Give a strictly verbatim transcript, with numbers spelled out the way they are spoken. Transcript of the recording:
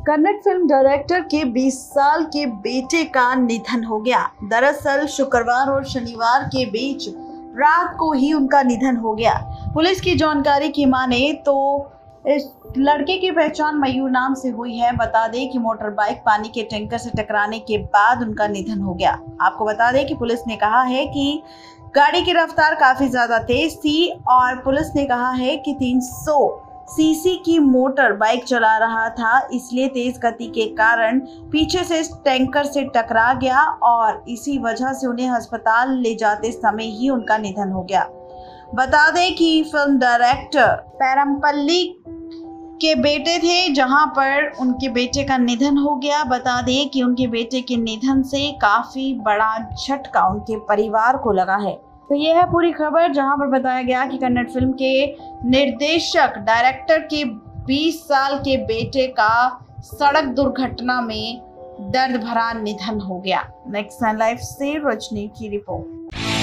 Kannada film director के बीस साल के बेटे का निधन हो गया। दरअसल शुक्रवार और शनिवार के बीच रात को ही उनका निधन हो गया। पुलिस की जानकारी की माने तो इस लड़के की पहचान मयूर नाम से हुई है। बता दें कि मोटर बाइक पानी के टैंकर से टकराने के बाद उनका निधन हो गया। आपको बता दें कि पुलिस ने कहा है कि गाड़ी की रफ्तार काफी ज्यादा तेज थी और पुलिस ने कहा है कि तीन सौ सीसी की मोटर बाइक चला रहा था, इसलिए तेज गति के कारण पीछे से टैंकर से टकरा गया और इसी वजह से उन्हें अस्पताल ले जाते समय ही उनका निधन हो गया। बता दें कि फिल्म डायरेक्टर पेरमपल्ली के बेटे थे, जहां पर उनके बेटे का निधन हो गया। बता दें कि उनके बेटे के निधन से काफी बड़ा झटका उनके परिवार को लगा है। तो ये है पूरी खबर, जहां पर बताया गया कि कन्नड़ फिल्म के निर्देशक डायरेक्टर के बीस साल के बेटे का सड़क दुर्घटना में दर्द भरा निधन हो गया। नेक्स्ट लाइफ से रजनी की रिपोर्ट।